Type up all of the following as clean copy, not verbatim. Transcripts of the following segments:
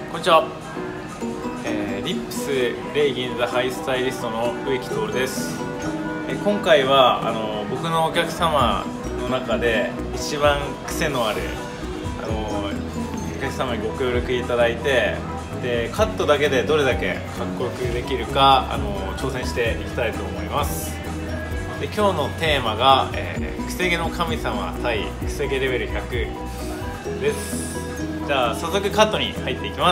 こんにちは、リップスレイ銀座ハイスタイリストの植木徹です。今回は僕のお客様の中で一番癖のあるお客様にご協力いただいて、でカットだけでどれだけかっこよくできるか挑戦していきたいと思います。で今日のテーマが、癖毛の神様対癖毛レベル100です。じゃあ早速カットに入っていきます。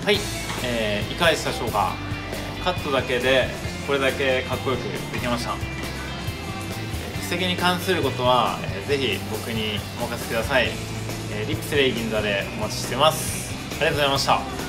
はい、いかがでしたでしょうか。カットだけでこれだけかっこよくできました。筆跡に関することは、ぜひ僕にお任せください。リップスレイ銀座でお待ちしてます。ありがとうございました。